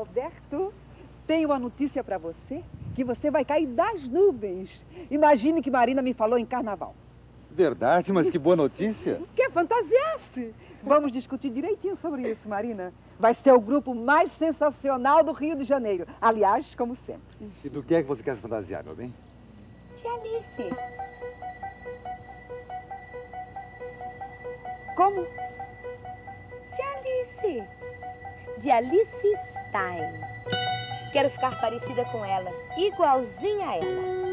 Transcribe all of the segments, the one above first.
Roberto, tenho uma notícia para você, que você vai cair das nuvens. Imagine que Marina me falou em carnaval. Verdade, mas que boa notícia. Quer fantasiar-se? Vamos discutir direitinho sobre isso, Marina. Vai ser o grupo mais sensacional do Rio de Janeiro. Aliás, como sempre. E do que é que você quer se fantasiar, meu bem? De Alice. Como? De Alice. De Alice Stein. Quero ficar parecida com ela, igualzinha a ela.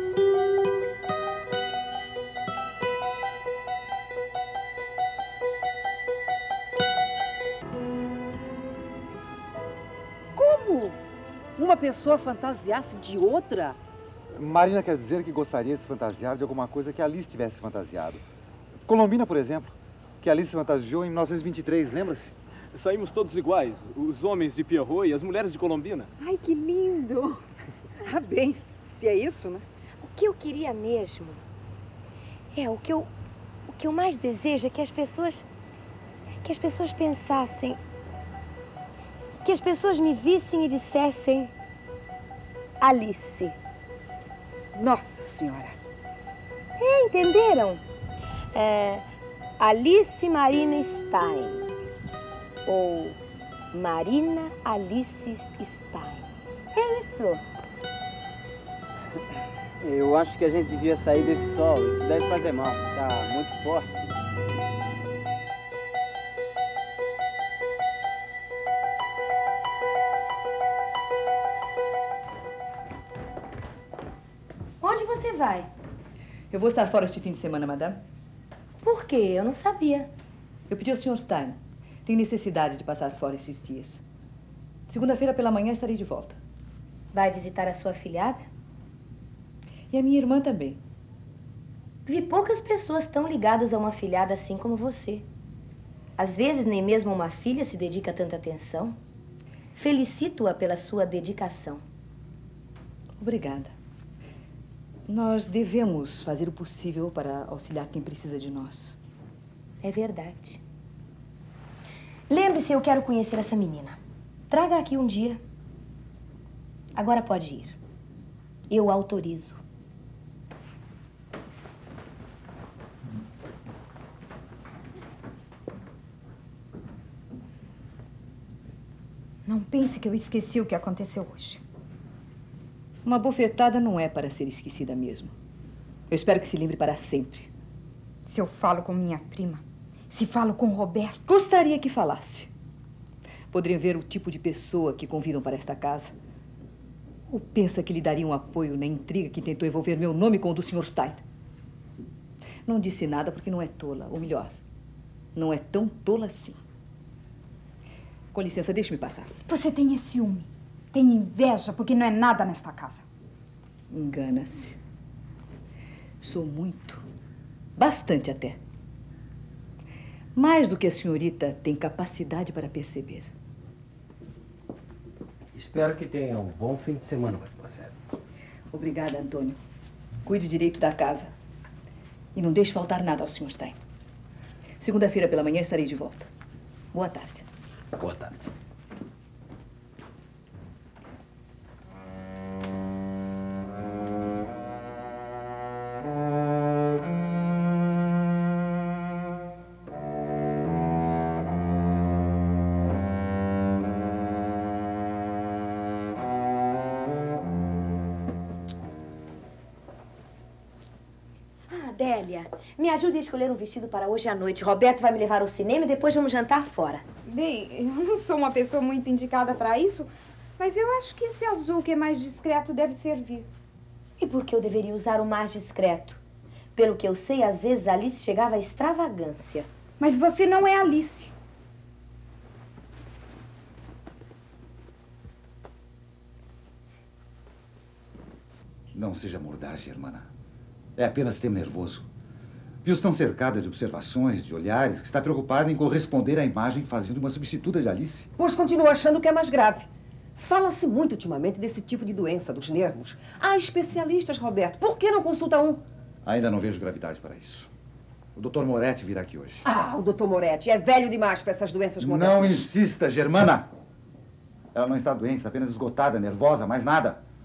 Como? Uma pessoa fantasiar-se de outra? Marina quer dizer que gostaria de se fantasiar de alguma coisa que Alice tivesse fantasiado. Colombina, por exemplo, que Alice se fantasiou em 1923, lembra-se? Saímos todos iguais, os homens de Pierrot e as mulheres de Colombina. Ai, que lindo! Parabéns, se é isso, né? O que eu queria mesmo o que eu mais desejo é que as pessoas pensassem, que as pessoas me vissem e dissessem Alice. Nossa Senhora! Entenderam? Alice Marina Stein. Ou Marina Alice Stein. É isso. Eu acho que a gente devia sair desse sol. Isso deve fazer mal. Tá muito forte. Onde você vai? Eu vou estar fora este fim de semana, madame. Por quê? Eu não sabia. Eu pedi ao Sr. Stein. Tenho necessidade de passar fora esses dias. Segunda-feira pela manhã estarei de volta. Vai visitar a sua afilhada? E a minha irmã também. Vi poucas pessoas tão ligadas a uma afilhada assim como você. Às vezes, nem mesmo uma filha se dedica a tanta atenção. Felicito-a pela sua dedicação. Obrigada. Nós devemos fazer o possível para auxiliar quem precisa de nós. É verdade. Lembre-se, eu quero conhecer essa menina. Traga aqui um dia. Agora pode ir. Eu autorizo. Não pense que eu esqueci o que aconteceu hoje. Uma bofetada não é para ser esquecida mesmo. Eu espero que se lembre para sempre. Se eu falo com minha prima, se falo com Roberto... Gostaria que falasse. Poderiam ver o tipo de pessoa que convidam para esta casa. Ou pensa que lhe daria um apoio na intriga que tentou envolver meu nome com o do Sr. Stein? Não disse nada porque não é tola. Ou melhor, não é tão tola assim. Com licença, deixe-me passar. Você tem ciúme. Tem inveja porque não é nada nesta casa. Engana-se. Sou muito. Bastante até. Mais do que a senhorita tem capacidade para perceber. Espero que tenha um bom fim de semana, mademoiselle. Obrigada, Antônio. Cuide direito da casa. E não deixe faltar nada ao Sr. Stein. Segunda-feira pela manhã estarei de volta. Boa tarde. Boa tarde. Adélia, me ajude a escolher um vestido para hoje à noite. Roberto vai me levar ao cinema e depois vamos jantar fora. Bem, eu não sou uma pessoa muito indicada para isso, mas eu acho que esse azul, que é mais discreto, deve servir. E por que eu deveria usar o mais discreto? Pelo que eu sei, às vezes Alice chegava à extravagância. Mas você não é Alice. Não seja mordaz, irmã. É apenas tema nervoso. Viu-se tão cercada de observações, de olhares, que está preocupada em corresponder à imagem fazendo uma substituta de Alice. Pois continuo achando que é mais grave. Fala-se muito ultimamente desse tipo de doença dos nervos. Há especialistas, Roberto. Por que não consulta um? Ainda não vejo gravidade para isso. O Dr. Moretti virá aqui hoje. Ah, o Dr. Moretti é velho demais para essas doenças modernas. Não insista, Germana. Ela não está doente, está apenas esgotada, nervosa, mais nada.